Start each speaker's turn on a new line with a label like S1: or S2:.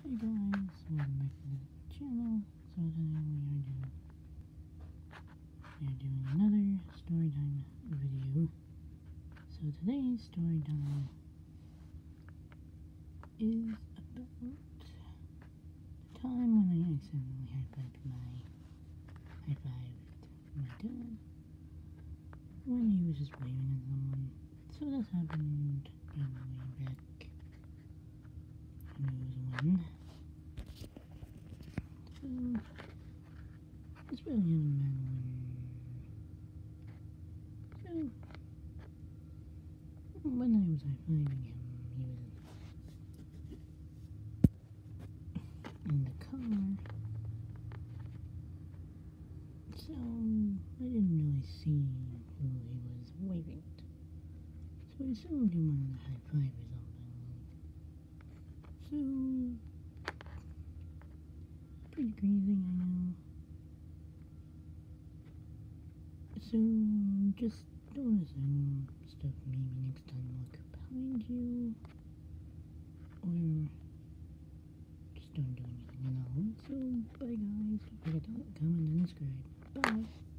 S1: Hey guys, welcome back to the channel. So today we are doing another story time video. So today's story time is about the time when I accidentally high-fived my dad when he was just waving at someone. So this happened way back when he was one. So it's really happened back when I was high-fiving him, he was in the car, so I didn't really see who he was waving at. So I assumed he wanted a high five or something. So, pretty crazy, I know. So, just don't assume stuff. Maybe next time look behind you, or just don't do anything at all. So, bye guys. Don't forget to like, comment, and subscribe. Bye.